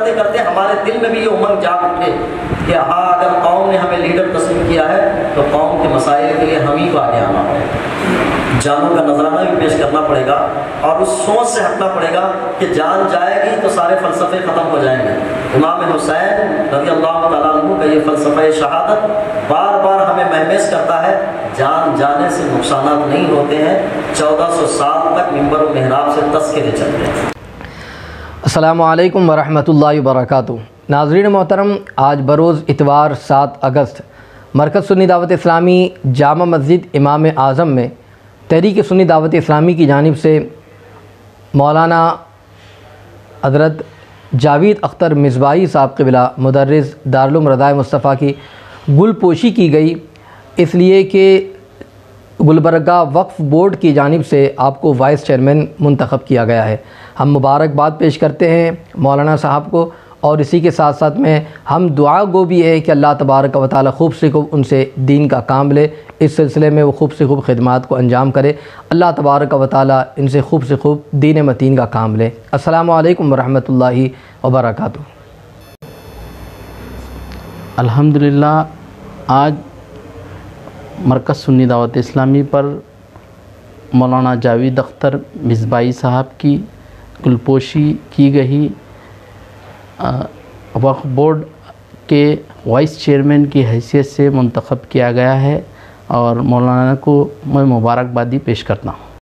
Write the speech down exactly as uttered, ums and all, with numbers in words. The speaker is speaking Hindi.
करते करते हमारे दिल में भी ये उमंग जाग उठे कि हाँ, अगर कौम ने हमें लीडर तस्लीम किया है तो कौम के मसाइल के लिए हम ही को आगे आना पड़ेगा, जानों का नजराना भी पेश करना पड़ेगा और उस सोच से हटना पड़ेगा कि जान जाएगी तो सारे फ़लसफ़े ख़त्म हो जाएंगे। इमाम हुसैन रज़ी अल्लाह तआला अन्हु का ये फ़लसफ़ा शहादत बार बार हमें महसूस करता है, जान जाने से नुकसानात नहीं होते हैं, चौदह सौ साल तक मिंबर व मेहराब से तस्करे चलते हैं। अस्सलामु अलैकुम वरहमतुल्लाहि वबरकातुहू। नाज़रीन मोहतरम, आज बरोज़ इतवार सात अगस्त मरकज़ सुन्नी दावत इस्लामी जामा मस्जिद इमाम आज़म में तहरीक सुन्नी दावत इस्लामी की जानिब से मौलाना हज़रत जावेद अख्तर मिसबाही साहब क़िबला मुदर्रिस दारुल उलूम रज़ाए मुस्तफ़ा की गुलपोशी की गई, इसलिए कि गुलबर्गा वक्फ़ बोर्ड की जानिब से आपको वाइस चेयरमैन मुंतखब किया गया है। हम मुबारकबाद पेश करते हैं मौलाना साहब को, और इसी के साथ साथ में हम दुआ गो भी है कि अल्लाह तबारक व तआला खूब से खूब उनसे दीन का काम ले, इस सिलसिले में वो खूब से खूब खिदमात को अंजाम करे। अल्लाह तबारक व तआला इनसे खूब से खूब दीन मतीन का काम ले। अस्सलामु अलैकुम वरहमतुल्लाहि वबरकातुहू। अल्हम्दुलिल्लाह, आज मरकज़ सुन्नी दावत इस्लामी पर मौलाना जावेद अख्तर मिसबाही साहब की गुलपोशी की गई। वक्फ़ बोर्ड के वाइस चेयरमैन की हैसियत से मुंतखब किया गया है और मौलाना को मैं मुबारकबादी पेश करता हूँ।